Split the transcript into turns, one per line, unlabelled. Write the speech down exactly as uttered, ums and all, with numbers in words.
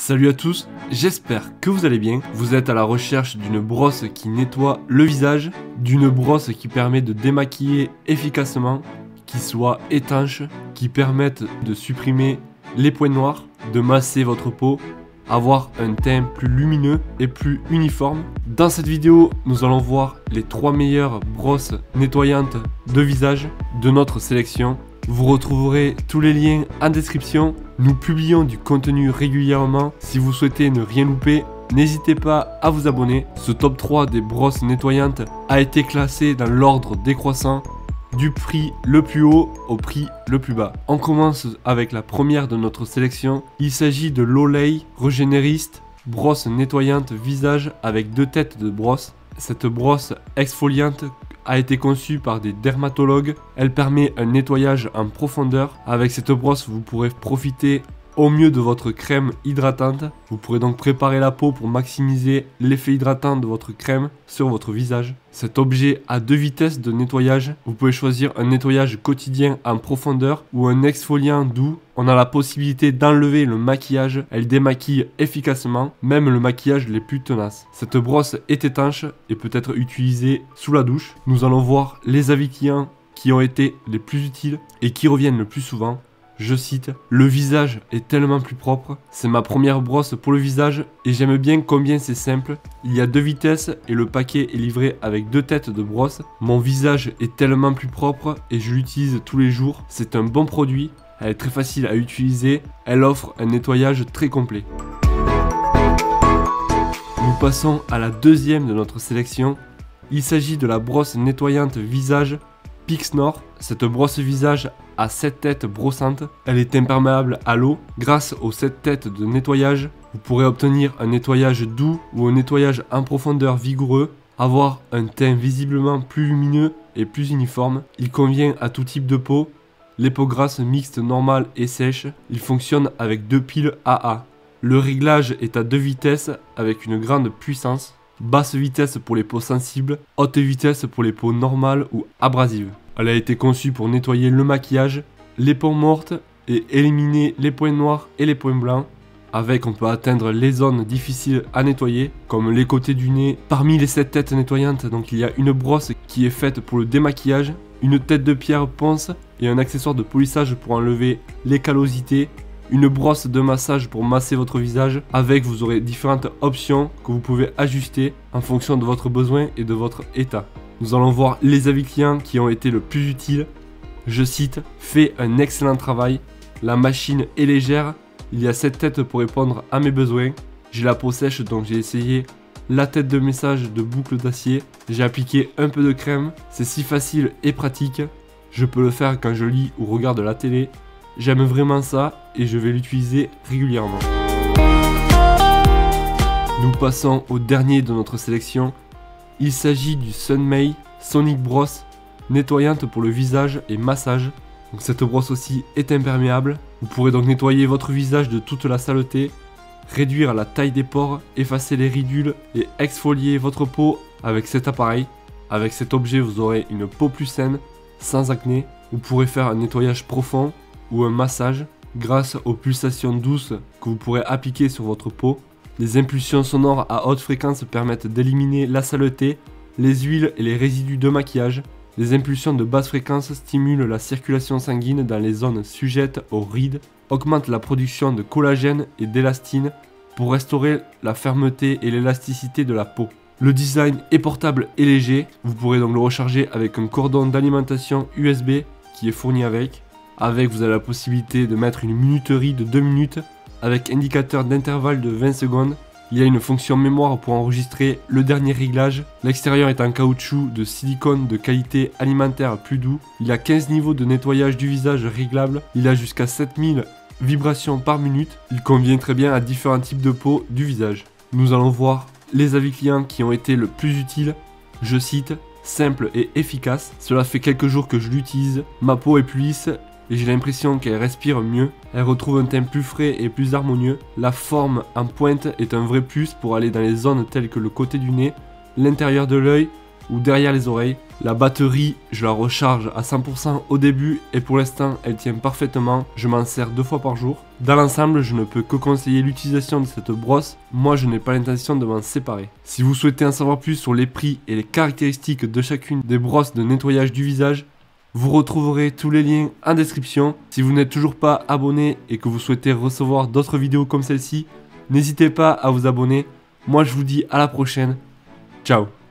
Salut à tous, j'espère que vous allez bien. Vous êtes à la recherche d'une brosse qui nettoie le visage, d'une brosse qui permet de démaquiller efficacement, qui soit étanche, qui permette de supprimer les points noirs, de masser votre peau, avoir un teint plus lumineux et plus uniforme. Dans cette vidéo, nous allons voir les trois meilleures brosses nettoyantes de visage de notre sélection. Vous retrouverez tous les liens en description. Nous publions du contenu régulièrement. Si vous souhaitez ne rien louper, n'hésitez pas à vous abonner. Ce top trois des brosses nettoyantes a été classé dans l'ordre décroissant du prix le plus haut au prix le plus bas. On commence avec la première de notre sélection. Il s'agit de l'Olay Regenerist brosse nettoyante visage avec deux têtes de brosse. Cette brosse exfoliante a été conçue par des dermatologues. Elle permet un nettoyage en profondeur. Avec cette brosse, vous pourrez profiter au mieux de votre crème hydratante. Vous pourrez donc préparer la peau pour maximiser l'effet hydratant de votre crème sur votre visage. Cet objet a deux vitesses de nettoyage. Vous pouvez choisir un nettoyage quotidien en profondeur ou un exfoliant doux. On a la possibilité d'enlever le maquillage. Elle démaquille efficacement, même le maquillage les plus tenaces. Cette brosse est étanche et peut être utilisée sous la douche. Nous allons voir les avis clients qui ont été les plus utiles et qui reviennent le plus souvent. Je cite, le visage est tellement plus propre, c'est ma première brosse pour le visage et j'aime bien combien c'est simple. Il y a deux vitesses et le paquet est livré avec deux têtes de brosse. Mon visage est tellement plus propre et je l'utilise tous les jours. C'est un bon produit, elle est très facile à utiliser, elle offre un nettoyage très complet. Nous passons à la deuxième de notre sélection. Il s'agit de la brosse nettoyante visage Pixnor. Cette brosse visage a sept têtes brossantes. Elle est imperméable à l'eau. Grâce aux sept têtes de nettoyage, vous pourrez obtenir un nettoyage doux ou un nettoyage en profondeur vigoureux, avoir un teint visiblement plus lumineux et plus uniforme. Il convient à tout type de peau, les peaux grasses, mixtes, normales et sèches. Il fonctionne avec deux piles A A. Le réglage est à deux vitesses avec une grande puissance. Basse vitesse pour les peaux sensibles, haute vitesse pour les peaux normales ou abrasives. Elle a été conçue pour nettoyer le maquillage, les peaux mortes et éliminer les points noirs et les points blancs. Avec, on peut atteindre les zones difficiles à nettoyer, comme les côtés du nez. Parmi les sept têtes nettoyantes, donc il y a une brosse qui est faite pour le démaquillage, une tête de pierre ponce et un accessoire de polissage pour enlever les callosités. Une brosse de massage pour masser votre visage. Avec, vous aurez différentes options que vous pouvez ajuster en fonction de votre besoin et de votre état. Nous allons voir les avis clients qui ont été le plus utiles. Je cite, fait un excellent travail. La machine est légère. Il y a sept têtes pour répondre à mes besoins. J'ai la peau sèche donc j'ai essayé la tête de message de boucle d'acier. J'ai appliqué un peu de crème. C'est si facile et pratique. Je peux le faire quand je lis ou regarde la télé. J'aime vraiment ça et je vais l'utiliser régulièrement. Nous passons au dernier de notre sélection. Il s'agit du Sunmay Sonic Brosse nettoyante pour le visage et massage. Donc cette brosse aussi est imperméable. Vous pourrez donc nettoyer votre visage de toute la saleté, réduire la taille des pores, effacer les ridules et exfolier votre peau avec cet appareil. Avec cet objet, vous aurez une peau plus saine, sans acné. Vous pourrez faire un nettoyage profond ou un massage grâce aux pulsations douces que vous pourrez appliquer sur votre peau. Les impulsions sonores à haute fréquence permettent d'éliminer la saleté, les huiles et les résidus de maquillage. Les impulsions de basse fréquence stimulent la circulation sanguine dans les zones sujettes aux rides, augmentent la production de collagène et d'élastine pour restaurer la fermeté et l'élasticité de la peau. Le design est portable et léger, vous pourrez donc le recharger avec un cordon d'alimentation U S B qui est fourni avec. Avec, vous avez la possibilité de mettre une minuterie de deux minutes avec indicateur d'intervalle de vingt secondes. Il y a une fonction mémoire pour enregistrer le dernier réglage. L'extérieur est en caoutchouc de silicone de qualité alimentaire plus doux. Il y a quinze niveaux de nettoyage du visage réglables. Il a jusqu'à sept mille vibrations par minute. Il convient très bien à différents types de peau du visage. Nous allons voir les avis clients qui ont été le plus utiles. Je cite, simple et efficace. Cela fait quelques jours que je l'utilise. Ma peau est plus lisse et j'ai l'impression qu'elle respire mieux. Elle retrouve un teint plus frais et plus harmonieux. La forme en pointe est un vrai plus pour aller dans les zones telles que le côté du nez, l'intérieur de l'œil ou derrière les oreilles. La batterie, je la recharge à cent pour cent au début et pour l'instant elle tient parfaitement, je m'en sers deux fois par jour. Dans l'ensemble, je ne peux que conseiller l'utilisation de cette brosse, moi je n'ai pas l'intention de m'en séparer. Si vous souhaitez en savoir plus sur les prix et les caractéristiques de chacune des brosses de nettoyage du visage, vous retrouverez tous les liens en description. Si vous n'êtes toujours pas abonné et que vous souhaitez recevoir d'autres vidéos comme celle-ci, n'hésitez pas à vous abonner. Moi je vous dis à la prochaine, ciao.